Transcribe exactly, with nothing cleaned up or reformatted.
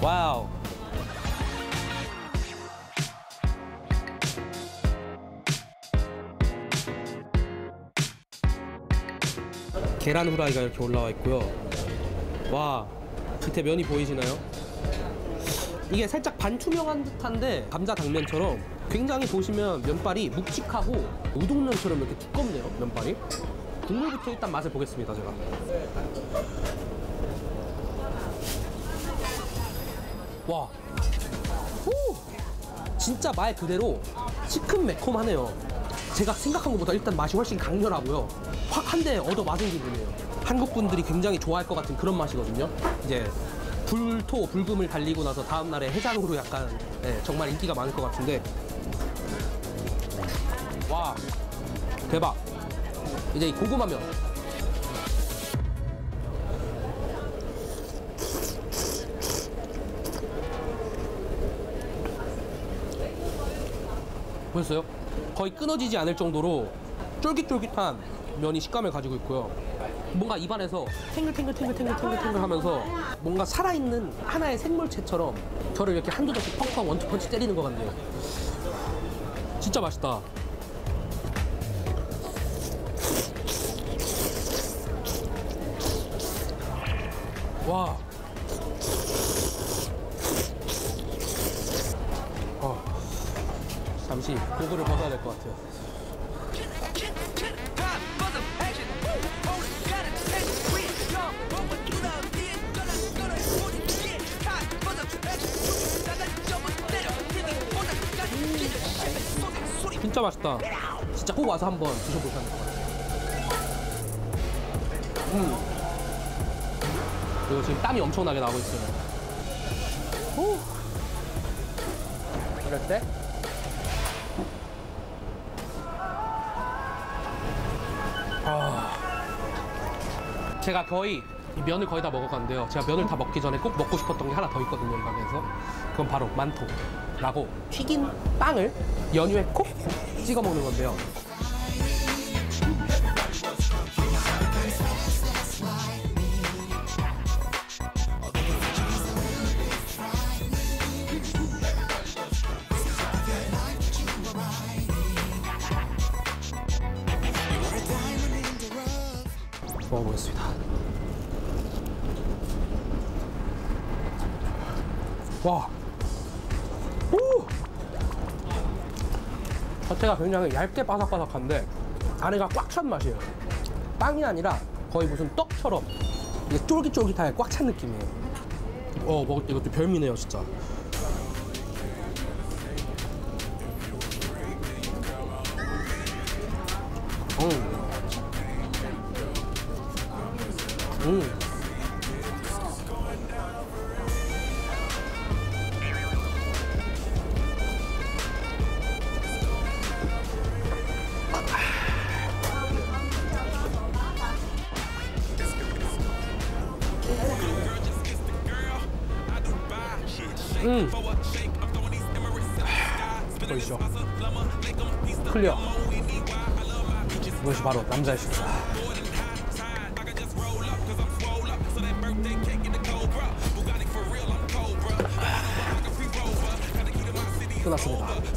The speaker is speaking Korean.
와우. 계란 후라이가 이렇게 올라와 있고요. 와, 밑에 면이 보이시나요? 이게 살짝 반투명한 듯한데 감자 당면처럼 굉장히 보시면 면발이 묵직하고 우동면처럼 이렇게 두껍네요, 면발이. 국물부터 일단 맛을 보겠습니다, 제가. 와, 오! 진짜 말 그대로 시큼매콤하네요. 제가 생각한 것보다 일단 맛이 훨씬 강렬하고요. 확 한 대 얻어 맞은 기분이에요. 한국 분들이 굉장히 좋아할 것 같은 그런 맛이거든요. 이제 불토, 불금을 달리고 나서 다음날에 해장으로 약간 네, 정말 인기가 많을 것 같은데. 와, 대박. 이제 이 고구마면. 보셨어요? 거의 끊어지지 않을 정도로 쫄깃쫄깃한 면이 식감을 가지고 있고요. 뭔가 입안에서 탱글탱글탱글탱글탱글 하면서 뭔가 살아있는 하나의 생물체처럼 저를 이렇게 한두 덩씩 펑펑 원투펀치 때리는 것 같네요. 진짜 맛있다. 와. 어. 잠시 고글을 벗어야 될 것 같아요. 진짜 맛있다. 진짜 꼭 와서 한번 드셔보셔야 될 것 같아요. 음. 그리고 지금 땀이 엄청나게 나고 있어요. 오. 이럴 때 아. 제가 거의 이 면을 거의 다 먹어갔는데요. 제가 면을 다 먹기 전에 꼭 먹고 싶었던 게 하나 더 있거든요, 이 가게에서. 그건 바로 만토라고 튀긴 빵을 연유에 콕 찍어 먹는 건데요. 먹어보겠습니다. 와, 오! 겉에가 굉장히 얇게 바삭바삭한데 안에가 꽉 찬 맛이에요. 빵이 아니라 거의 무슨 떡처럼 이게 쫄깃쫄깃하게 꽉 찬 느낌이에요. 어, 먹을 때 이것도 별미네요, 진짜. 음. 음. 음. 보이시죠? 클리어. 이것이 바로 남자의 식사. 끝났습니다.